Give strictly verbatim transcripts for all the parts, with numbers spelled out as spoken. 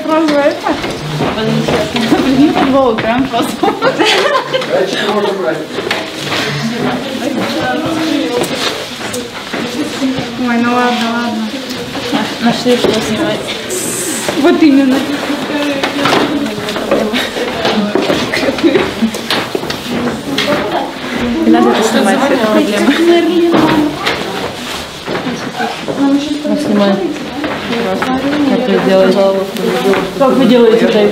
сразу это. Блин, футбол играем просто. Можно брать. Ой, ну ладно, ладно. Нашли, что снимать. Вот именно. Не надо это снимать, это проблема. Мы снимаем. Как вы делаете? Как вы делаете тайп?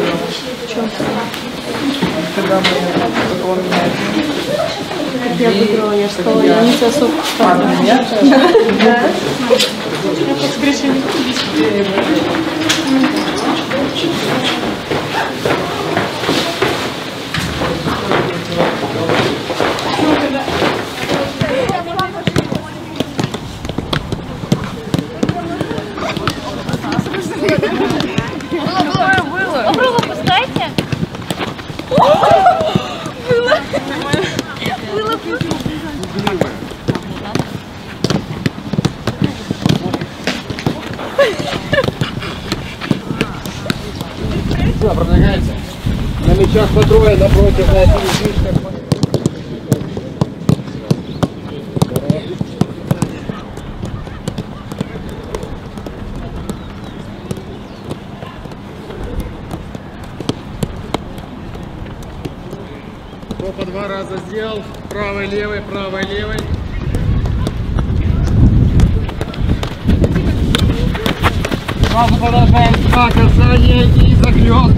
Когда мы он меняет. Я выбрала, я сказала, я не сосуд. А, на меня? Да. Я как с Гришей. Попробуй поставьте. Все, продвигается. На мячах по трое напротив, на этих фишках. Кто по два раза сделал? Правый, левый, правый, левый. Сразу продолжаем два касания и захлёст.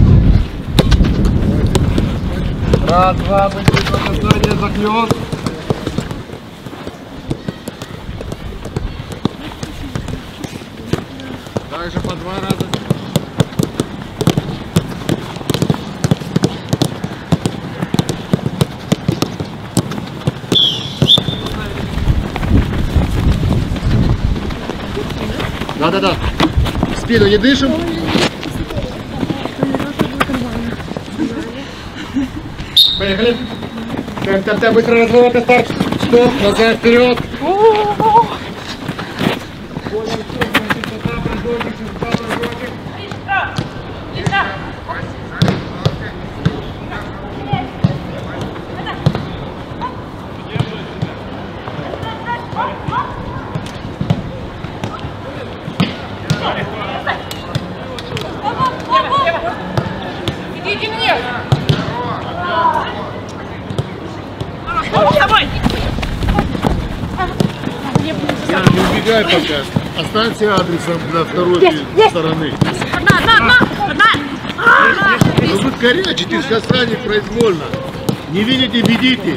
Раз, два, быстрее два касания, захлёст. Также по два раза. Да-да-да. В спину не дышим. Поехали. Там-там-там, быстро развороты, старт. Стоп, назад, вперед. Идите мне! Я не убегай пока. Останься адресом на второй стороны. Одна, одна, одна! Одна! Ну вы корячите из касаний произвольно. Не видите, бедите.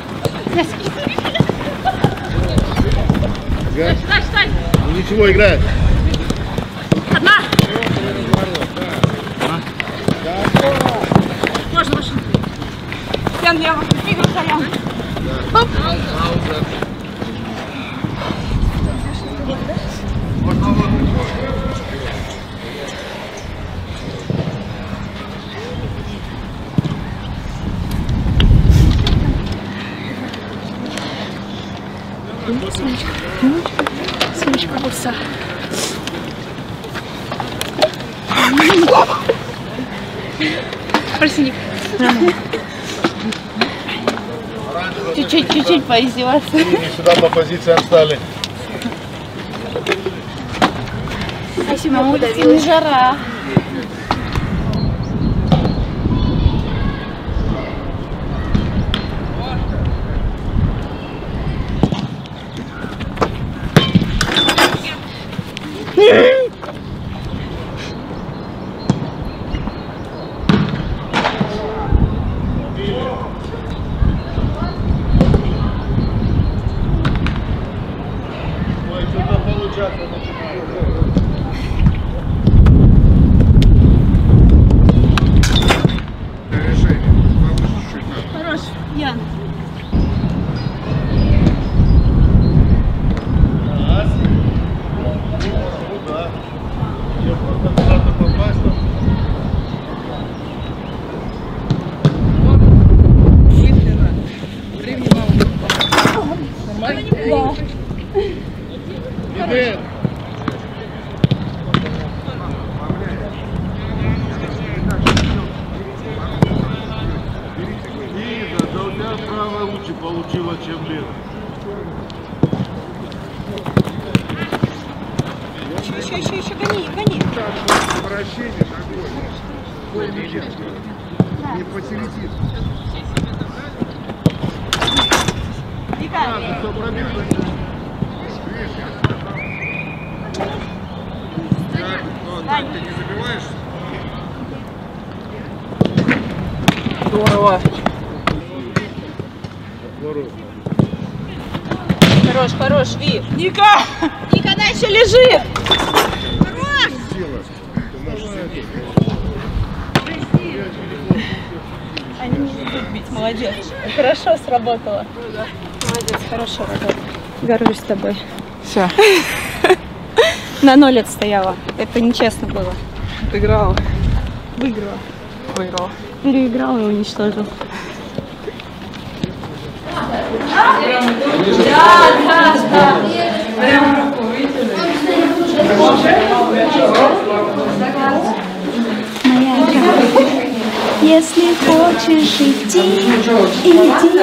Ага. Ну ничего, играет. Одна! Можно, можно. Ян, я вас двигаю, Ян. Оп! Сумочка бурса. Арсеник. Чуть-чуть, чуть-чуть поиздеваться. Сюда по позициям стали. Спасибо, на улице не жара. Ой, что-то получаться начинает. Решение. Повыше чуть-чуть надо. Хорош, Ян. Раз. Ну да. Я просто аккуратно попасть там. Времени мало. Нормально? Да. Привет. правая лучше получила, чем левая. Еще, еще, еще, еще, гони, гони. Вращение такое. Не посередине. Вика, Кто пробил? Вань. Ты не забиваешь? Здорово. Хорош, хорош, Ви. Ника! Ника, она еще лежит! Хорош! Они не будут бить, молодец. Хорошо сработало. Молодец, хорошо работа. Горжусь тобой. Все. На ноль отстояла. Это нечестно было. Отыграла. Выиграла. Выиграла. Переиграл и уничтожил. Моя жена. Если хочешь идти, иди.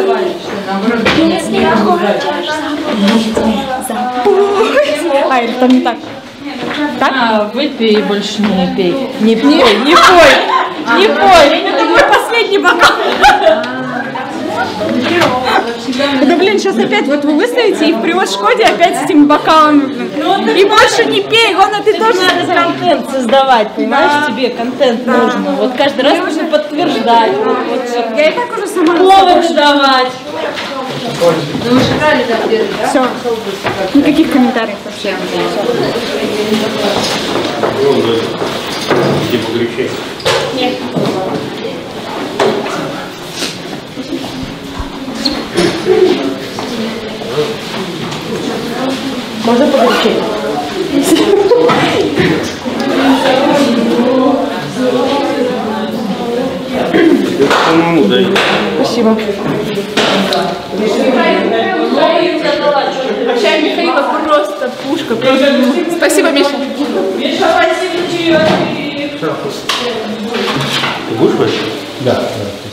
Если хочешь забыть, забудь. А, это там не так. Так? А, выпей и больше не пей. Не пей, не пой, не пой. Это мой последний бокал. Да блин, сейчас опять вот вы выставите и в превосходе опять с этими бокалами. И больше не пей, Гона, ты тоже Надо контент создавать, понимаешь? Тебе контент нужно. Вот каждый раз нужно подтверждать. Вот, Я и так уже сама. повод давать. Все. Никаких комментариев вообще. Где погречение? Нет. Можно погорячее? Самому дай. Спасибо. Чай Михаила просто пушка. Просто... Спасибо, Миша. Миша, спасибо, чаек. Ты будешь вообще? Да.